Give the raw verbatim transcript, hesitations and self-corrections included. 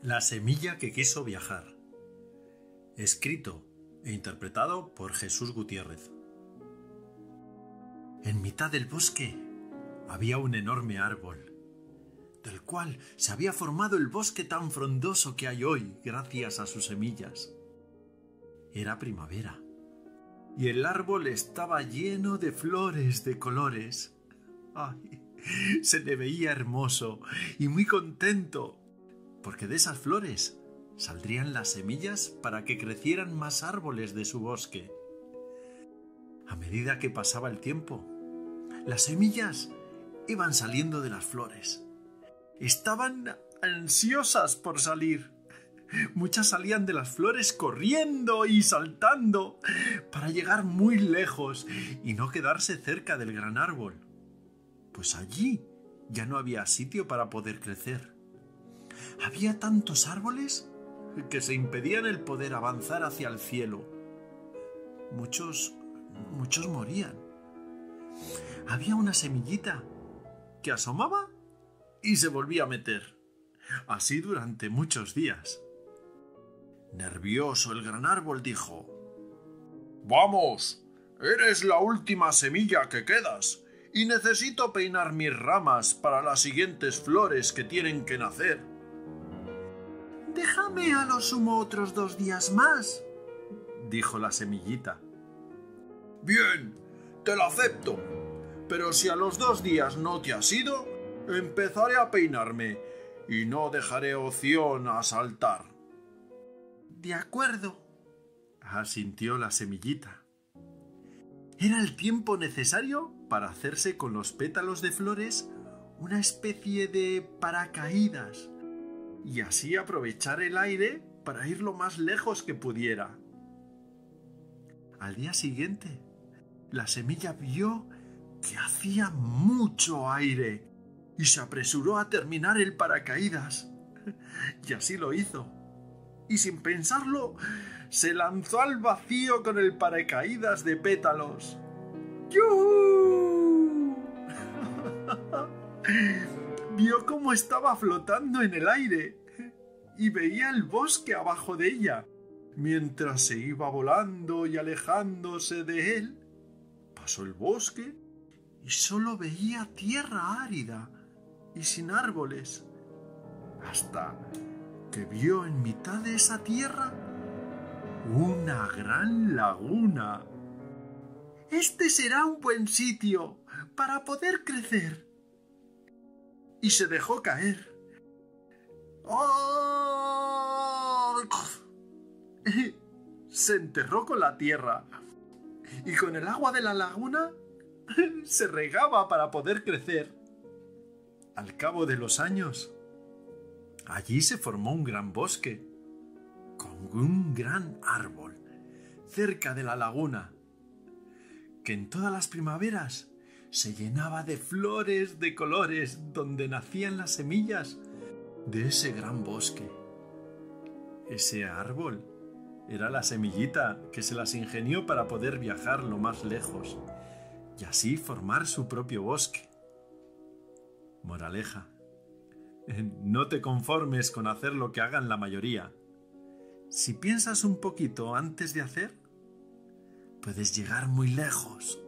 La semilla que quiso viajar. Escrito e interpretado por Jesús Gutiérrez. En mitad del bosque había un enorme árbol, del cual se había formado el bosque tan frondoso que hay hoy gracias a sus semillas. Era primavera, y el árbol estaba lleno de flores de colores. ¡Ay! Se le veía hermoso y muy contento, porque de esas flores saldrían las semillas para que crecieran más árboles de su bosque. A medida que pasaba el tiempo, las semillas iban saliendo de las flores. Estaban ansiosas por salir. Muchas salían de las flores corriendo y saltando para llegar muy lejos y no quedarse cerca del gran árbol, pues allí ya no había sitio para poder crecer. Había tantos árboles que se impedían el poder avanzar hacia el cielo. Muchos, muchos morían. Había una semillita que asomaba y se volvía a meter. Así durante muchos días. Nervioso, el gran árbol dijo: «Vamos, eres la última semilla que quedas y necesito peinar mis ramas para las siguientes flores que tienen que nacer». «Déjame a lo sumo otros dos días más», dijo la semillita. «Bien, te lo acepto, pero si a los dos días no te has ido, empezaré a peinarme y no dejaré opción a saltar». «De acuerdo», asintió la semillita. Era el tiempo necesario para hacerse con los pétalos de flores una especie de paracaídas y así aprovechar el aire para ir lo más lejos que pudiera. Al día siguiente, la semilla vio que hacía mucho aire y se apresuró a terminar el paracaídas. Y así lo hizo. Y sin pensarlo, se lanzó al vacío con el paracaídas de pétalos. ¡Yujú! Vio cómo estaba flotando en el aire y veía el bosque abajo de ella. Mientras se iba volando y alejándose de él, pasó el bosque y solo veía tierra árida y sin árboles, hasta que vio en mitad de esa tierra una gran laguna. «Este será un buen sitio para poder crecer». Y se dejó caer. ¡Oh! Se enterró con la tierra y con el agua de la laguna se regaba para poder crecer. Al cabo de los años, allí se formó un gran bosque con un gran árbol cerca de la laguna, que en todas las primaveras se llenaba de flores de colores donde nacían las semillas de ese gran bosque. Ese árbol era la semillita que se las ingenió para poder viajar lo más lejos y así formar su propio bosque. Moraleja: no te conformes con hacer lo que hagan la mayoría. Si piensas un poquito antes de hacer, puedes llegar muy lejos.